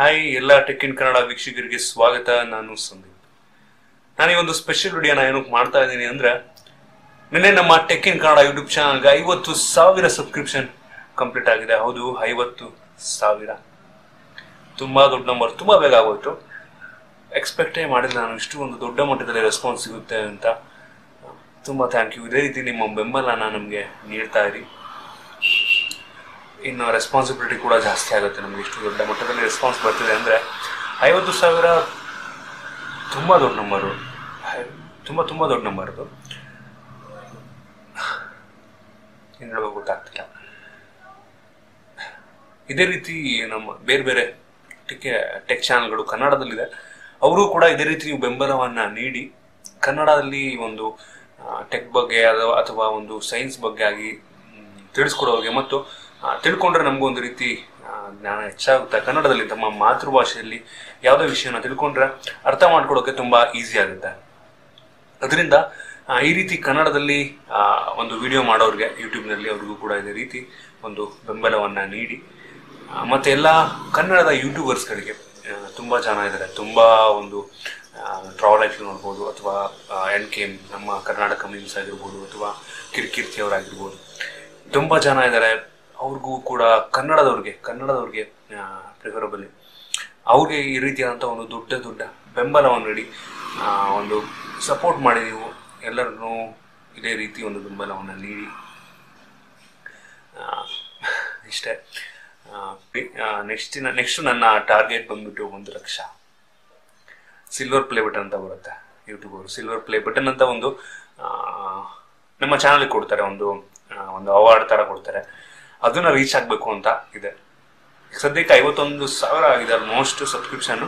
Hi ಎಲ್ಲ tech in Kannada ವೀಕ್ಷಕರಿಗೆ ಸ್ವಾಗತ. ನಾನು ಸಂದೀಪ್. ನಾನು ಈ ಒಂದು ಸ್ಪೆಷಲ್ ವಿಡಿಯೋನ ಏನಕ್ಕೆ ಮಾಡ್ತಾ ಇದ್ದೀನಿ ಅಂದ್ರೆ, ನಿನ್ನೆ ನಮ್ಮ ಟೆಕ್ ಇನ್ ಕನ್ನಡ ಯೂಟ್ಯೂಬ್ ಚಾನಲ್ಗೆ 50,000 ಸಬ್ಸ್ಕ್ರಿಪ್ಷನ್ ಕಂಪ್ಲೀಟ್ ಆಗಿದೆ. ಹೌದು, 50,000 ತುಂಬಾ ದೊಡ್ಡ ನಂಬರ್, ತುಂಬಾ ಬೇಗ ಆಗೋಯ್ತು. ಎಕ್ಸ್ಪೆಕ್ಟೇ ಮಾಡಿಲ್ಲ ನಾನು ಇಷ್ಟು ಒಂದು ದೊಡ್ಡ ಮಟ್ಟದಲ್ಲಿ ರೆಸ್ಪಾನ್ಸ್ ಸಿಗುತ್ತೆ ಅಂತ. ತುಂಬಾ ಥ್ಯಾಂಕ್ ಯು. ಇದೇ ರೀತಿ ನಿಮ್ಮ ಬೆಂಬಲನ ನಮಗೆ ನೀಡ್ತಾ ಇರಿ. ಇನ್ನು ರೆಸ್ಪಾನ್ಸಿಬಿಲಿಟಿ ಕೂಡ ಜಾಸ್ತಿ ಆಗುತ್ತೆ ನಮಗೆ. ಇಷ್ಟು ದೊಡ್ಡ ಮಟ್ಟದಲ್ಲಿ ರೆಸ್ಪಾನ್ಸ್ ಬರ್ತಿದೆ ಅಂದರೆ 50,000 ತುಂಬ ದೊಡ್ಡ ನಂಬರು, ತುಂಬ ದೊಡ್ಡ ನಂಬರ್. ಅದು ಏನು ಹೇಳಬೇಕು ಗೊತ್ತಾಗ್ತಿಲ್ಲ. ಇದೇ ರೀತಿ ನಮ್ಮ ಬೇರೆ ಬೇರೆ ಟೆಕ್ ಚಾನಲ್ಗಳು ಕನ್ನಡದಲ್ಲಿದೆ, ಅವರು ಕೂಡ ಇದೇ ರೀತಿ ನೀವು ಬೆಂಬಲವನ್ನು ನೀಡಿ ಕನ್ನಡದಲ್ಲಿ ಒಂದು ಟೆಕ್ ಬಗ್ಗೆ ಅಥವಾ ಒಂದು ಸೈನ್ಸ್ ಬಗ್ಗೆ ಆಗಿ ತಿಳಿಸ್ಕೊಡೋರಿಗೆ ಮತ್ತು ತಿಳ್ಕೊಂಡ್ರೆ ನಮಗೂ ಒಂದು ರೀತಿ ಜ್ಞಾನ ಹೆಚ್ಚಾಗುತ್ತೆ. ಕನ್ನಡದಲ್ಲಿ ತಮ್ಮ ಮಾತೃಭಾಷೆಯಲ್ಲಿ ಯಾವುದೇ ವಿಷಯನ ತಿಳ್ಕೊಂಡ್ರೆ ಅರ್ಥ ಮಾಡ್ಕೊಡೋಕೆ ತುಂಬ ಈಸಿ ಆಗುತ್ತೆ. ಅದರಿಂದ ಈ ರೀತಿ ಕನ್ನಡದಲ್ಲಿ ಒಂದು ವಿಡಿಯೋ ಮಾಡೋರಿಗೆ ಯೂಟ್ಯೂಬ್ನಲ್ಲಿ ಅವ್ರಿಗೂ ಕೂಡ ಇದೇ ರೀತಿ ಒಂದು ಬೆಂಬಲವನ್ನು ನೀಡಿ. ಮತ್ತು ಎಲ್ಲ ಕನ್ನಡದ ಯೂಟ್ಯೂಬರ್ಸ್ಗಳಿಗೆ ತುಂಬ ಜನ ಇದ್ದಾರೆ. ತುಂಬ ಒಂದು ಟ್ರಾವೆಲ್ ಲೈಫ್ ನೋಡ್ಬೋದು, ಅಥವಾ NKM ನಮ್ಮ ಕರ್ನಾಟಕ ಮೀಮ್ಸ್ ಆಗಿರ್ಬೋದು, ಅಥವಾ ಕಿರ್ಕೀರ್ತಿ ಅವರಾಗಿರ್ಬೋದು, ತುಂಬ ಜನ ಇದ್ದಾರೆ. ಅವ್ರಿಗೂ ಕೂಡ ಕನ್ನಡದವ್ರಿಗೆ ಪ್ರಿಫರಬಲಿ ಅವ್ರಿಗೆ ಈ ರೀತಿಯಾದಂಥ ಒಂದು ದೊಡ್ಡ ಬೆಂಬಲವನ್ನು ನೀಡಿ ಒಂದು ಸಪೋರ್ಟ್ ಮಾಡಿ. ನೀವು ಎಲ್ಲರನ್ನೂ ಇದೇ ರೀತಿ ಒಂದು ಬೆಂಬಲವನ್ನು ನೀಡಿ. ಇಷ್ಟೇ. ನೆಕ್ಸ್ಟ್ ನನ್ನ ಟಾರ್ಗೆಟ್ ಬಂದ್ಬಿಟ್ಟು 1,00,000 ಸಿಲ್ವರ್ ಪ್ಲೇ ಬಟನ್ ಅಂತ ಬರುತ್ತೆ. ಯೂಟ್ಯೂಬ್ ಅವರು ಸಿಲ್ವರ್ ಪ್ಲೇ ಬಟನ್ ಅಂತ ಒಂದು ನಮ್ಮ ಚಾನಲ್ಗೆ ಕೊಡ್ತಾರೆ, ಒಂದು ಅವಾರ್ಡ್ ಥರ ಕೊಡ್ತಾರೆ. ಅದನ್ನ ರೀಚ್ ಆಗಬೇಕು ಅಂತ ಇದೆ. ಸದ್ಯಕ್ಕೆ 51,000 ಆಗಿದೆ ಆಲ್ಮೋಸ್ಟ್ ಸಬ್ಸ್ಕ್ರಿಪ್ಷನ್.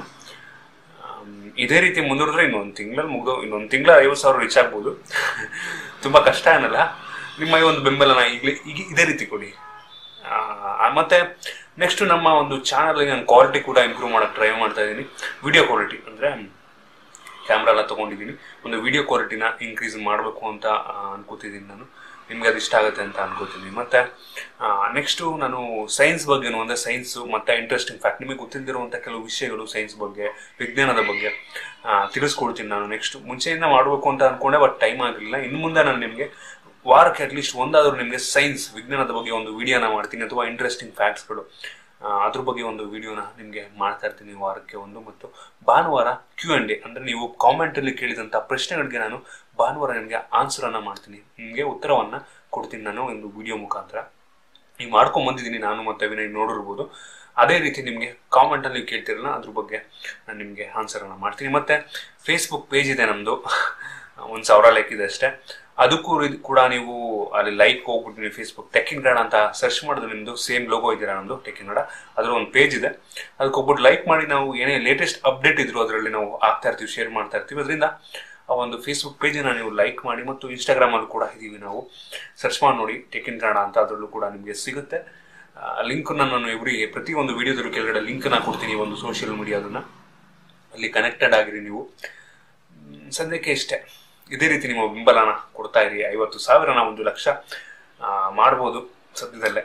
ಇದೇ ರೀತಿ ಮುಂದುವರೆದ್ರೆ ಇನ್ನೊಂದು ತಿಂಗಳ 50,000 ರೀಚ್ ಆಗ್ಬೋದು. ತುಂಬ ಕಷ್ಟ ಏನಲ್ಲ. ನಿಮ್ಮ ಈ ಒಂದು ಬೆಂಬಲನ ಈಗ ಇದೇ ರೀತಿ ಕೊಡಿ. ಮತ್ತೆ ನೆಕ್ಸ್ಟ್ ನಮ್ಮ ಒಂದು ಚಾನಲ್ಗೆ ನಾನು ಕ್ವಾಲಿಟಿ ಕೂಡ ಇಂಪ್ರೂವ್ ಮಾಡೋಕ್ಕೆ ಟ್ರೈ ಮಾಡ್ತಾ ಇದ್ದೀನಿ. ವಿಡಿಯೋ ಕ್ವಾಲಿಟಿ ಅಂದರೆ ಕ್ಯಾಮ್ರಾ ಎಲ್ಲ ತೊಗೊಂಡಿದ್ದೀನಿ, ಒಂದು ವಿಡಿಯೋ ಕ್ವಾಲಿಟಿನ ಇನ್ಕ್ರೀಸ್ ಮಾಡಬೇಕು ಅಂತ ಅನ್ಕೋತಿದ್ದೀನಿ ನಾನು. ನಿಮ್ಗೆ ಅದು ಇಷ್ಟ ಆಗುತ್ತೆ ಅಂತ ಅನ್ಕೋತೀನಿ. ಮತ್ತು ನೆಕ್ಸ್ಟು ನಾನು ಸೈನ್ಸ್ ಬಗ್ಗೆನೂ, ಅಂದರೆ ಸೈನ್ಸು ಮತ್ತು ಇಂಟ್ರೆಸ್ಟಿಂಗ್ ಫ್ಯಾಕ್ಟ್, ನಿಮಗೆ ಗೊತ್ತಿಲ್ಲದಿರುವಂಥ ಕೆಲವು ವಿಷಯಗಳು ಸೈನ್ಸ್ ಬಗ್ಗೆ, ವಿಜ್ಞಾನದ ಬಗ್ಗೆ ತಿಳಿಸ್ಕೊಡ್ತೀನಿ ನಾನು. ನೆಕ್ಸ್ಟ್ ಮುಂಚೆಯಿಂದ ಮಾಡಬೇಕು ಅಂತ ಅಂದ್ಕೊಂಡೆ, ಬಟ್ ಟೈಮ್ ಆಗಲಿಲ್ಲ. ಇನ್ನು ಮುಂದೆ ನಾನು ನಿಮಗೆ ವಾರಕ್ಕೆ ಅಟ್ಲೀಸ್ಟ್ ಒಂದಾದರೂ ನಿಮಗೆ ಸೈನ್ಸ್, ವಿಜ್ಞಾನದ ಬಗ್ಗೆ ಒಂದು ವಿಡಿಯೋನ ಮಾಡ್ತೀನಿ, ಅಥವಾ ಇಂಟ್ರೆಸ್ಟಿಂಗ್ ಫ್ಯಾಕ್ಟ್ಸ್ಗಳು ಅದ್ರ ಬಗ್ಗೆ ಒಂದು ವಿಡಿಯೋನ ನಿಮಗೆ ಮಾಡ್ತಾ ಇರ್ತೀನಿ ವಾರಕ್ಕೆ ಒಂದು. ಮತ್ತು ಭಾನುವಾರ Q&A, ಅಂದರೆ ನೀವು ಕಾಮೆಂಟಲ್ಲಿ ಕೇಳಿದಂಥ ಪ್ರಶ್ನೆಗಳಿಗೆ ನಾನು ಭಾನುವಾರ ನಿಮಗೆ ಆನ್ಸರನ್ನು ಮಾಡ್ತೀನಿ, ನಿಮಗೆ ಉತ್ತರವನ್ನು ಕೊಡ್ತೀನಿ ನಾನು ಒಂದು ವಿಡಿಯೋ ಮುಖಾಂತರ. ಈಗ ಮಾಡ್ಕೊಂಬಂದಿದ್ದೀನಿ ನಾನು ಮತ್ತು ವಿನಯ್, ನೋಡಿರ್ಬೋದು. ಅದೇ ರೀತಿ ನಿಮಗೆ ಕಾಮೆಂಟಲ್ಲಿ ಕೇಳ್ತಿರಲ್ಲ, ಅದ್ರ ಬಗ್ಗೆ ನಾನು ನಿಮಗೆ ಆನ್ಸರನ್ನು ಮಾಡ್ತೀನಿ. ಮತ್ತು ಫೇಸ್ಬುಕ್ ಪೇಜ್ ಇದೆ ನಮ್ಮದು, 1,000 ಲೈಕ್ ಇದೆ ಅಷ್ಟೇ. ಅದಕ್ಕೂ ಕೂಡ ನೀವು ಅಲ್ಲಿ ಲೈಕ್ ಹೋಗ್ಬಿಟ್ಟು ನೀವು ಫೇಸ್ಬುಕ್ ಟೆಕ್ ಇನ್ ಕನ್ನಡ ಅಂತ ಸರ್ಚ್ ಮಾಡಿದ್ರೆ ನಿಮ್ಮದು ಸೇಮ್ ಲೋಗೋ ಇದೆಯಾ ನಮ್ಮದು ಟೆಕ್ ಇನ್ ಕನ್ನಡ, ಅದರ ಒಂದು ಪೇಜ್ ಇದೆ. ಅದಕ್ಕೆ ಹೋಗ್ಬಿಟ್ಟು ಲೈಕ್ ಮಾಡಿ. ನಾವು ಏನೇ ಲೇಟೆಸ್ಟ್ ಅಪ್ಡೇಟ್ ಇದ್ರು ಅದರಲ್ಲಿ ನಾವು ಆಗ್ತಾ ಇರ್ತೀವಿ, ಶೇರ್ ಮಾಡ್ತಾ ಇರ್ತೀವಿ. ಅದರಿಂದ ಆ ಒಂದು ಫೇಸ್ಬುಕ್ ಪೇಜನ್ನು ನೀವು ಲೈಕ್ ಮಾಡಿ. ಮತ್ತು ಇನ್ಸ್ಟಾಗ್ರಾಮಲ್ಲೂ ಕೂಡ ಇದ್ದೀವಿ ನಾವು, ಸರ್ಚ್ ಮಾಡಿ ನೋಡಿ ಟೆಕ್ ಇನ್ ಕನ್ನಡ ಅಂತ, ಅದರಲ್ಲೂ ಕೂಡ ನಿಮಗೆ ಸಿಗುತ್ತೆ. ಲಿಂಕನ್ನು ನಾನು ಪ್ರತಿ ಒಂದು ವಿಡಿಯೋದ್ರ ಕೆಳಗಡೆ ಲಿಂಕನ್ನು ಕೊಡ್ತೀನಿ, ಒಂದು ಸೋಷಿಯಲ್ ಮೀಡಿಯಾದನ್ನು, ಅಲ್ಲಿ ಕನೆಕ್ಟೆಡ್ ಆಗಿರಿ ನೀವು. ಸದ್ಯಕ್ಕೆ ಇಷ್ಟೇ. ಇದೇ ರೀತಿ ನಿಮ್ಮ ಬೆಂಬಲನ ಕೊಡ್ತಾ ಇರಿ. 50,000 1,00,000 ಮಾಡ್ಬೋದು ಸದ್ಯದಲ್ಲೇ.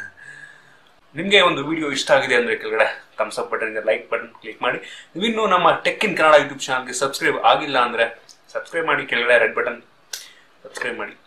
ನಿಮಗೆ ಒಂದು ವಿಡಿಯೋ ಇಷ್ಟ ಆಗಿದೆ ಅಂದರೆ ಕೆಳಗಡೆ ಥಮ್ಸ್ ಅಪ್ ಬಟನ್ ಇದೆ, ಲೈಕ್ ಬಟನ್ ಕ್ಲಿಕ್ ಮಾಡಿ. ನೀವಿನ್ನೂ ನಮ್ಮ ಟೆಕ್ ಇನ್ ಕನ್ನಡ ಯೂಟ್ಯೂಬ್ ಚಾನಲ್ಗೆ ಸಬ್ಸ್ಕ್ರೈಬ್ ಆಗಿಲ್ಲ ಅಂದರೆ ಸಬ್ಸ್ಕ್ರೈಬ್ ಮಾಡಿ. ಕೆಳಗಡೆ ರೆಡ್ ಬಟನ್ ಸಬ್ಸ್ಕ್ರೈಬ್ ಮಾಡಿ.